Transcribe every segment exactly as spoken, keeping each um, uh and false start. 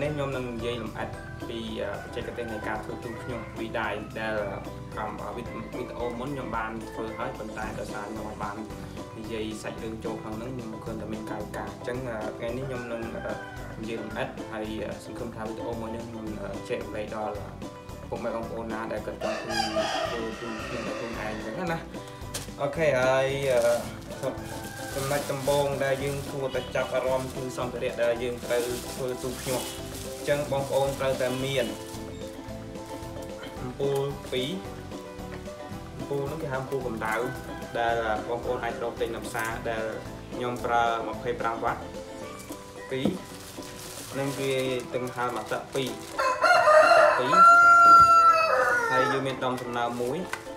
នេះខ្ញុំនឹងនិយាយលម្អិតពីបច្ចេកទេសនៃការធ្វើទូខ្ញុំវិដ័យដែលកម្មវីដេអូមុនខ្ញុំបានធ្វើហើយប៉ុន្តែដោយសារខ្ញុំបាននិយាយសាច់រឿងចូលក្នុងហ្នឹងខ្ញុំមិនឃើញតែមានកាយការអញ្ចឹងថ្ងៃនេះខ្ញុំនឹងនិយាយលម្អិតហើយសង្ឃឹមថាវីដេអូមួយនេះខ្ញុំចែករំលែកដល់ពុកម៉ែបងប្អូនណាដែលគាត់ចង់ធ្វើទូខ្ញុំដល់ខ្លួនឯងអញ្ចឹងណាអូខេហើយចំណុចដំបូងដែលយើងគួរតែចាប់អារម្មណ៍គឺសម្ភារៈដែលយើងត្រូវធ្វើទូខ្ញុំអញ្ចឹងបងប្អូនត្រូវតែមានអំពូលពីរអំពូលហ្នឹងគេហៅអំពូលកម្ដៅដែលបងប្អូនអាចរកទិញនៅផ្សារដែលខ្ញុំប្រើยี่สิบห้าវ៉ាត់ពីរនឹងវាទឹកហៅមកតាពីរពីរហើយយើងមានដំសំណើមមួយ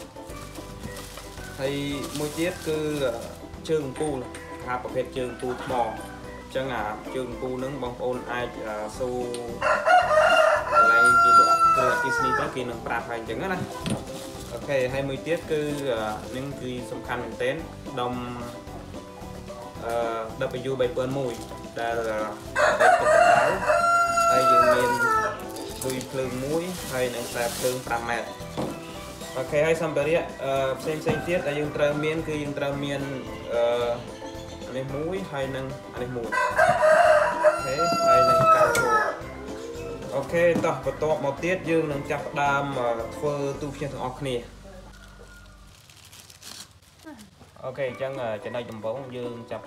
ហើយមួយទៀតគឺជើងអំពូលថាប្រភេទជើងអំពូលថ្មអញ្ចឹងអាជើងអំពូលហ្នឹងបងប្អូនអាចស៊ូកន្លែងគេលក់គ្រឿងអគ្គិសនីទៅគេនឹងប្រាប់ហើយអញ្ចឹងណាអូខេហើយមួយទៀតគឺនឹងគឺសំខាន់មែនទែនដុំអឺ W 三nghìn một trămដែលដែលទឹកកម្ដៅហើយយើងមានឌុយភ្លើងមួយហើយនឹងខ្សែភ្លើងfiveម៉ែត្រអូខេហើយសម្ភារៈផ្សេងផ្សេងទៀតដែលយើងត្រូវមានគឺយើងត្រូវមានអឺអានេះមួយហើយនឹងអានេះមួយអូខេហើយនឹងការចូលអូខេតោះបន្ទាប់មកទៀតយើងនឹងចាប់ផ្ដើមធ្វើទូភ្ញៀវទាំងអស់គ្នាអូខេអញ្ចឹងចំណុចដំបូងយើងចាប់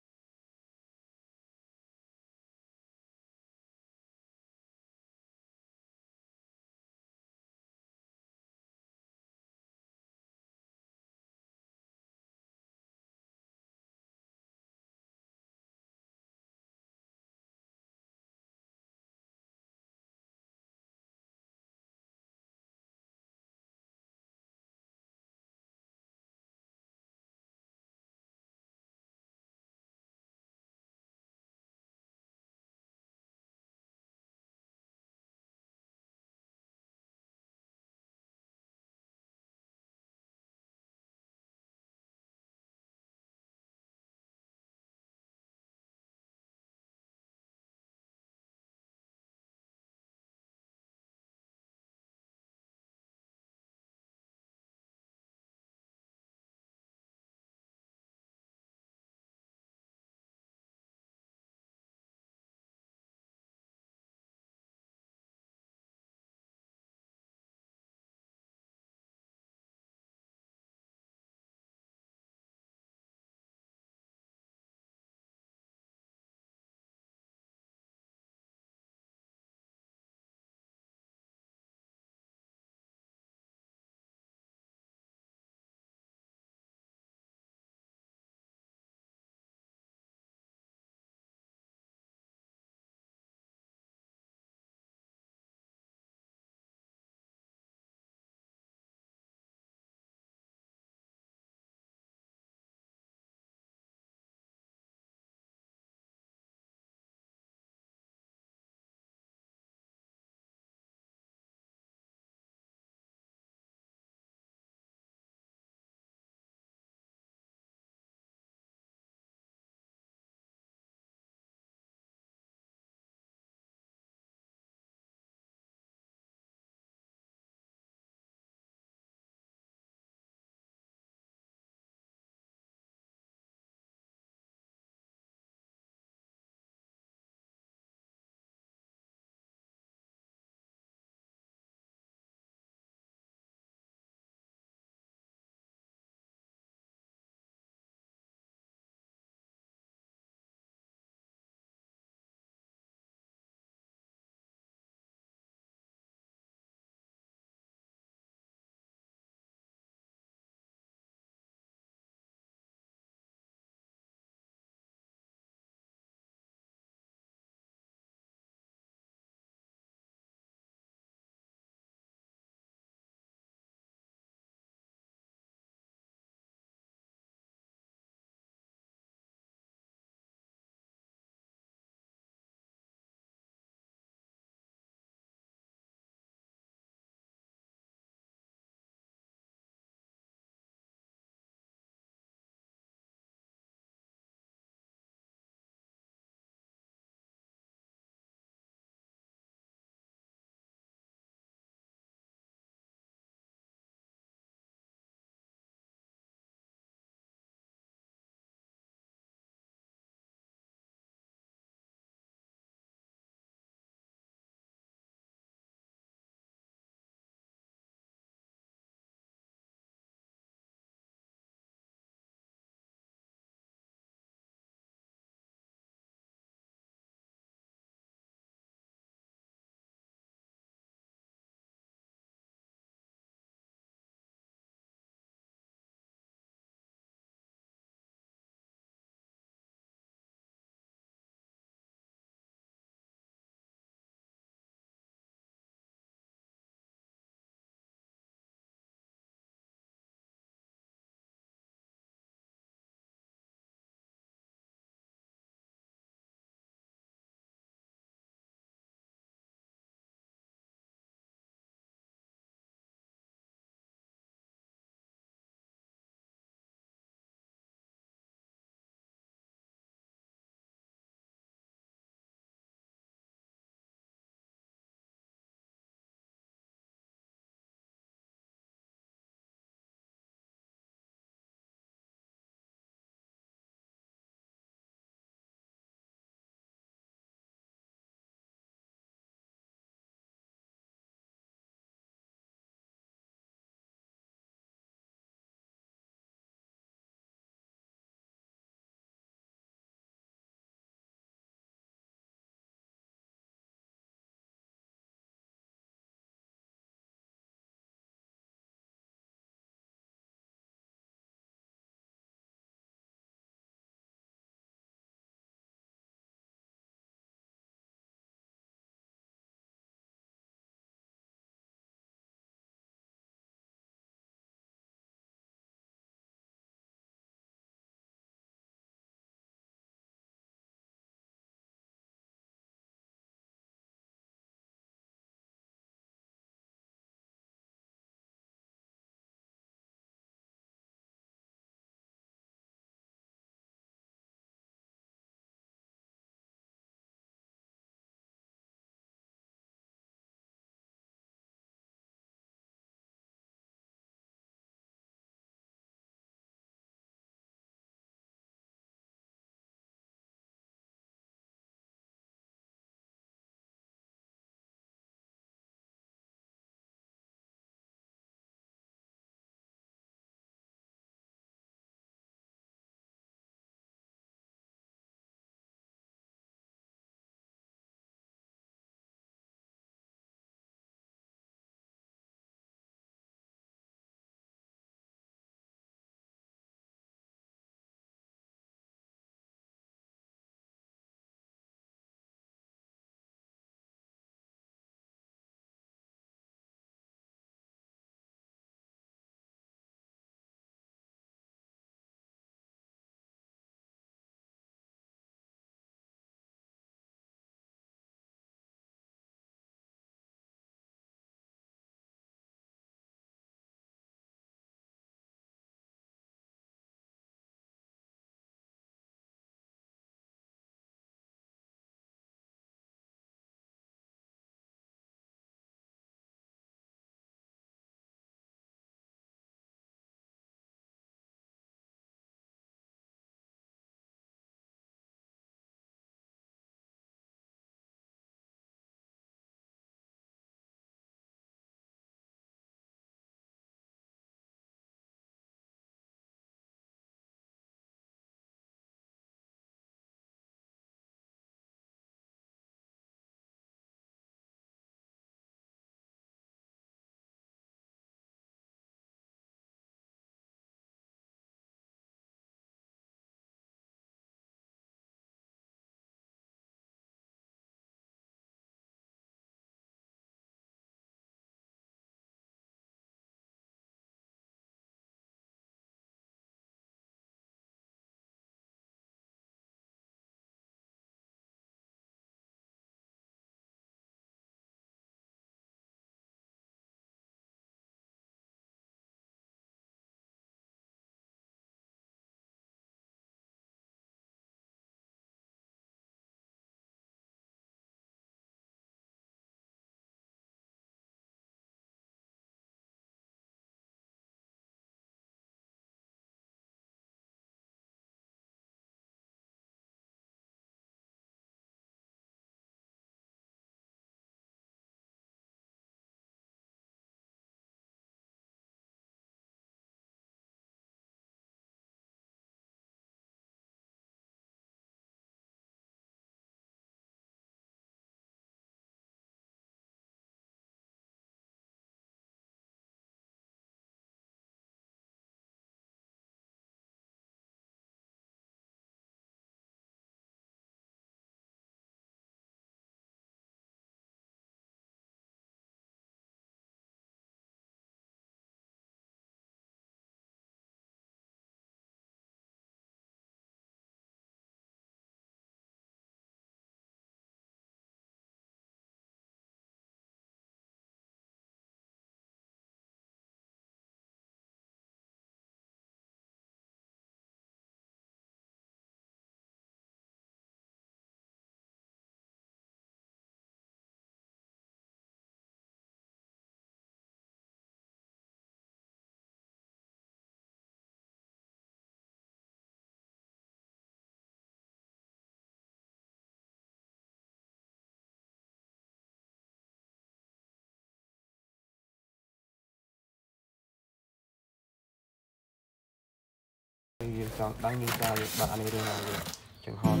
chọn đăng những cái bạn này đây nào chẳng hạn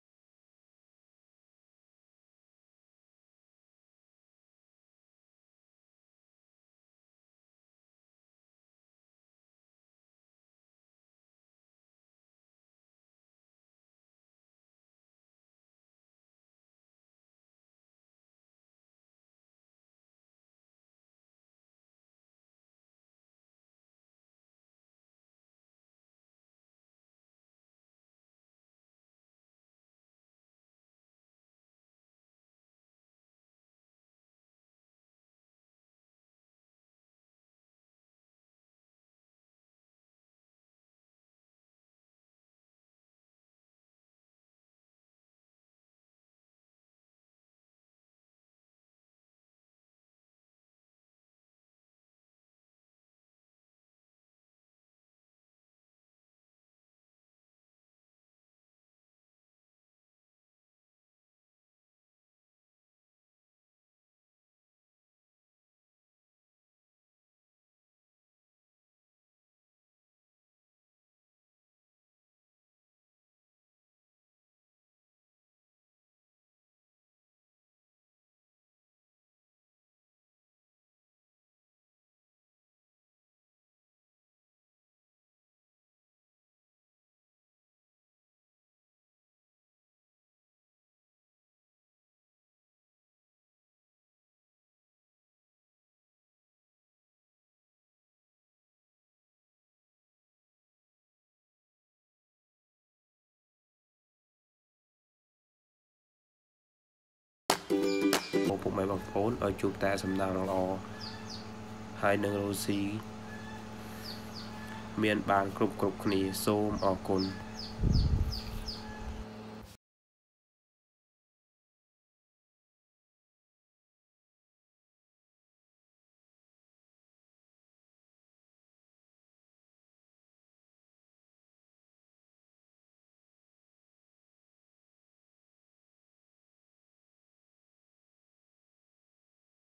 một phụ mẹ bằng phốn ở chụp ta sầm nào lo hai nâng Rosie miền bàn cục cục này xôm ở cồn